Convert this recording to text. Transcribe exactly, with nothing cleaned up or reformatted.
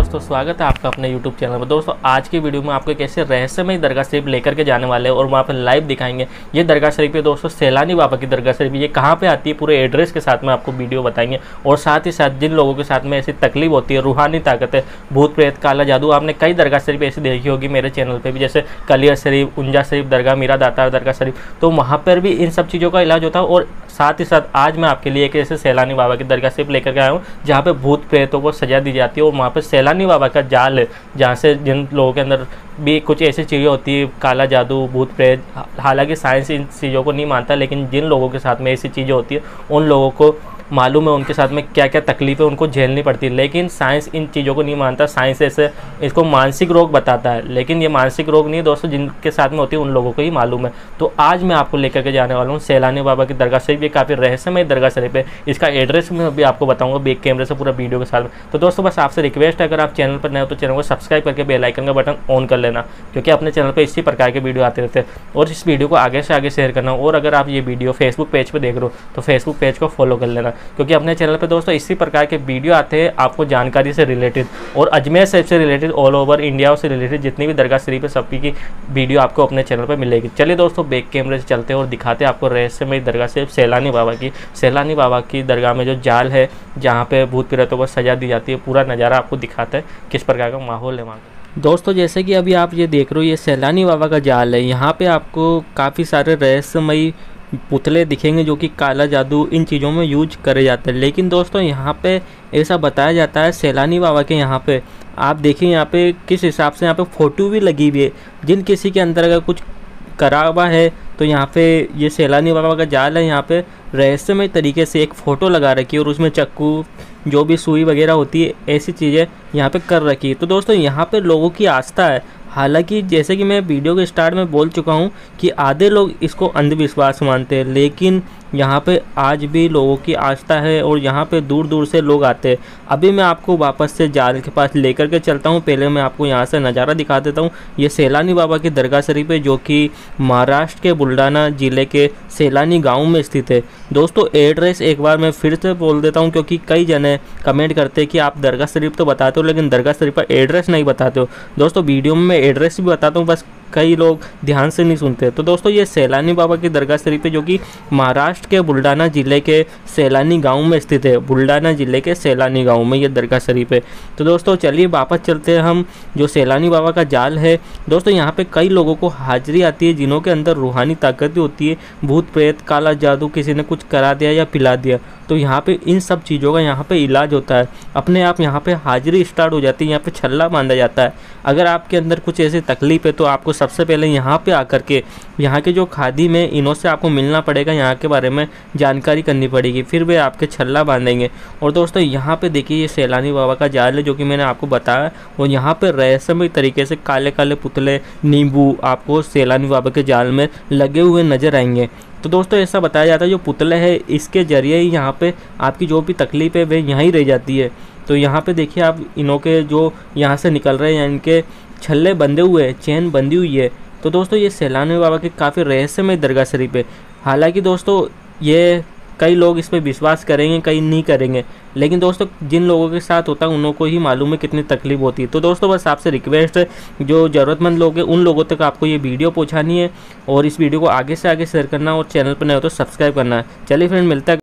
दोस्तों, स्वागत है आपका अपने यूट्यूब चैनल पर। दोस्तों आज की वीडियो में आपको एक ऐसे रहस्यमय दरगाह शरीफ लेकर के जाने वाले हैं और वहाँ पर लाइव दिखाएंगे। ये दरगाह शरीफ है दोस्तों, सैलानी बाबा की दरगाह शरीफ। ये कहाँ पे आती है पूरे एड्रेस के साथ में आपको वीडियो बताएंगे। और साथ ही साथ जिन लोगों के साथ में ऐसी तकलीफ होती है, रूहानी ताकत है, भूत प्रेत, काला जादू, आपने कई दरगाह शरीफ ऐसी देखी होगी मेरे चैनल पर भी, जैसे कलियर शरीफ, उंजा शरीफ दरगाह, मीरा दातार दरगाह शरीफ, तो वहाँ पर भी इन सब चीज़ों का इलाज होता है। और साथ ही साथ आज मैं आपके लिए एक ऐसे सैलानी बाबा की दरगाह शरीफ लेकर के आया हूँ जहाँ पे भूत प्रेतों को सजा दी जाती है। और वहाँ पे सैलानी बाबा का जाल है जहाँ से जिन लोगों के अंदर भी कुछ ऐसी चीज़ें होती है, काला जादू, भूत प्रेत, हालांकि साइंस इन चीज़ों को नहीं मानता, लेकिन जिन लोगों के साथ में ऐसी चीज़ें होती है उन लोगों को मालूम है उनके साथ में क्या क्या तकलीफ़ें उनको झेलनी पड़ती है। लेकिन साइंस इन चीज़ों को नहीं मानता। साइंस ऐसे इसको मानसिक रोग बताता है, लेकिन ये मानसिक रोग नहीं है दोस्तों, जिनके साथ में होती है उन लोगों को ही मालूम है। तो आज मैं आपको लेकर के जाने वाला हूँ सैलानी बाबा की दरगाह शरीफ। ये काफ़ी रहस्यमय दरगाह शरीफ है। इसका एड्रेस में भी आपको बताऊँगा बैक कैमरे से पूरा वीडियो के साथ में। तो दोस्तों बस आपसे रिक्वेस्ट है, अगर आप चैनल पर नए हो तो चैनल को सब्सक्राइब करके बेल आइकन का बटन ऑन कर लेना, क्योंकि अपने चैनल पर इसी प्रकार के वीडियो आते रहते हैं। और इस वीडियो को आगे से आगे शेयर करना। और अगर आप ये वीडियो फेसबुक पेज पर देख रहे हो तो फेसबुक पेज को फॉलो कर लेना, क्योंकि अपने चैनल पे दोस्तों इसी प्रकार के वीडियो आते हैं आपको जानकारी से रिलेटेड और अजमेर शरीफ से रिलेटेड, ऑल ओवर इंडिया से रिलेटेड जितनी भी दरगाह शरीफ है सबकी की वीडियो आपको अपने चैनल पर मिलेगी। चलिए दोस्तों बैक कैमरे से चलते हैं और दिखाते हैं आपको रहस्यमय दरगाह शरीफ सैलानी बाबा की। सैलानी बाबा की दरगाह में जो जाल है जहाँ पे भूत प्रेतों को सजा दी जाती है, पूरा नज़ारा आपको दिखाते हैं किस प्रकार का माहौल है वहाँ का। दोस्तों जैसे कि अभी आप ये देख रहे हो, ये सैलानी बाबा का जाल है। यहाँ पे आपको काफ़ी सारे रहस्यमयी पुतले दिखेंगे जो कि काला जादू इन चीज़ों में यूज करे जाते हैं। लेकिन दोस्तों यहाँ पे ऐसा बताया जाता है सैलानी बाबा के, यहाँ पे आप देखिए यहाँ पे किस हिसाब से यहाँ पे फ़ोटो भी लगी हुई है। जिन किसी के अंदर अगर कुछ करा हुआ है तो यहाँ पे ये सैलानी बाबा का जाल है, यहाँ पे रहस्यमय तरीके से एक फ़ोटो लगा रखी है और उसमें चक्कू, जो भी सुई वगैरह होती है, ऐसी चीज़ें यहाँ पे कर रखी है। तो दोस्तों यहाँ पे लोगों की आस्था है। हालांकि जैसे कि मैं वीडियो के स्टार्ट में बोल चुका हूँ कि आधे लोग इसको अंधविश्वास मानते हैं, लेकिन यहाँ पे आज भी लोगों की आस्था है और यहाँ पे दूर दूर से लोग आते हैं। अभी मैं आपको वापस से जाल के पास लेकर के चलता हूँ। पहले मैं आपको यहाँ से नज़ारा दिखा देता हूँ। ये सैलानी बाबा की दरगाह शरीफ है जो कि महाराष्ट्र के बुल्ढाना ज़िले के सैलानी गाँव में स्थित है। दोस्तों एड्रेस एक बार मैं फिर से बोल देता हूँ, क्योंकि कई जने कमेंट करते हैं कि आप दरगाह शरीफ तो बताते हो लेकिन दरगाह शरीफ का एड्रेस नहीं बताते हो। दोस्तों वीडियो में मैं एड्रेस भी बताता हूँ, बस कई लोग ध्यान से नहीं सुनते। तो दोस्तों ये सैलानी बाबा की दरगाह शरीफ है जो कि महाराष्ट्र के बुल्ढाना ज़िले के सैलानी गांव में स्थित है। बुल्ढाना ज़िले के सैलानी गांव में ये दरगाह शरीफ है। तो दोस्तों चलिए वापस चलते हैं हम। जो सैलानी बाबा का जाल है दोस्तों, यहाँ पे कई लोगों को हाजिरी आती है जिन्हों के अंदर रूहानी ताकत होती है, भूत प्रेत, काला जादू, किसी ने कुछ करा दिया या पिला दिया, तो यहाँ पे इन सब चीज़ों का यहाँ पे इलाज होता है। अपने आप यहाँ पे हाजिरी स्टार्ट हो जाती है, यहाँ पे छल्ला बांधा जाता है। अगर आपके अंदर कुछ ऐसी तकलीफ है तो आपको सबसे पहले यहाँ पे आकर के यहाँ के जो खादिम है इन्हों से आपको मिलना पड़ेगा, यहाँ के बारे में जानकारी करनी पड़ेगी, फिर वे आपके छल्ला बांधेंगे। और दोस्तों यहाँ पे देखिए ये सैलानी बाबा का जाल है जो कि मैंने आपको बताया। और यहाँ पे रहस्यमय तरीके से काले काले पुतले, नींबू आपको सैलानी बाबा के जाल में लगे हुए नजर आएंगे। तो दोस्तों ऐसा बताया जाता है जो पुतले हैं इसके जरिए ही यहाँ पे आपकी जो भी तकलीफ है वह यहीं रह जाती है। तो यहाँ पे देखिए आप इनों के जो यहाँ से निकल रहे हैं, इनके छल्ले बंधे हुए हैं, चैन बंधी हुई है। तो दोस्तों ये सैलानी बाबा की काफ़ी रहस्यमय दरगाह शरीफ है। हालांकि दोस्तों ये कई लोग इस पर विश्वास करेंगे, कई नहीं करेंगे, लेकिन दोस्तों जिन लोगों के साथ होता है उन को ही मालूम है कितनी तकलीफ होती है। तो दोस्तों बस आपसे रिक्वेस्ट है, जो ज़रूरतमंद लोग हैं उन लोगों तक आपको ये वीडियो पहुंचानी है और इस वीडियो को आगे से आगे शेयर करना और चैनल पर नए हो तो सब्सक्राइब करना है। चलिए फ्रेंड मिलता है।